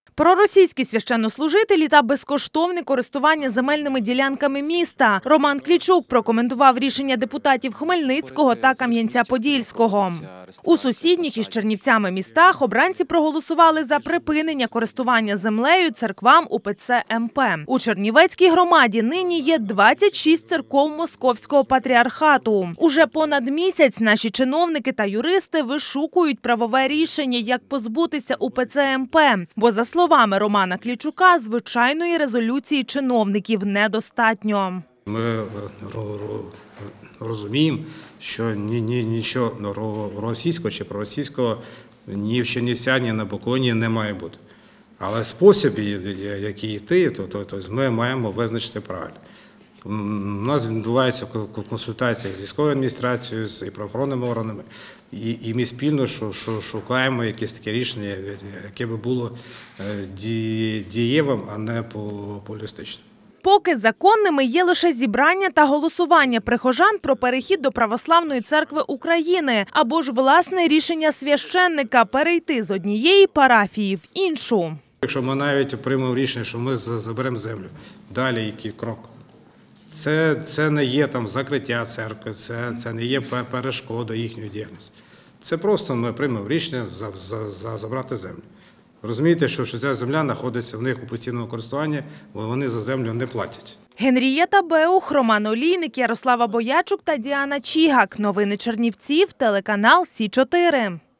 Проросійські священнослужителі та безкоштовне користування земельними ділянками міста. Роман Клічук прокоментував рішення депутатів Хмельницького та Кам'янця-Подільського. У сусідніх із Чернівцями містах обранці проголосували за припинення користування землею церквам УПЦ МП. У Чернівецькій громаді нині є 26 церков Московського патріархату. Уже понад місяць наші чиновники та юристи вишукують правове рішення, як позбутися УПЦ МП. Бо, за словами Романа Клічука, звичайної резолюції чиновників недостатньо. Ми розуміємо, що нічого російського чи проросійського ні в Чернівцях, ні на Буковині не має бути. Але спосіб, який йти, то ми маємо визначити правильно. У нас відбуваються консультації з військовою адміністрацією, з правоохоронними органами, і ми спільно шукаємо якесь таке рішення, яке би було дієвим, а не популістичним. Поки законними є лише зібрання та голосування прихожан про перехід до Православної церкви України або ж власне рішення священника перейти з однієї парафії в іншу. Якщо ми навіть приймемо рішення, що ми заберемо землю, далі який крок? Це не є там закриття церкви, це не є перешкода їхньої діяльності. Це просто ми приймемо рішення забрати землю. Розумієте, що ця земля знаходиться в них у постійному користуванні, бо вони за землю не платять. Генрієта Беух, Роман Олійник, Ярослава Боячук та Діана Чігак. Новини Чернівців, телеканал Сі 4.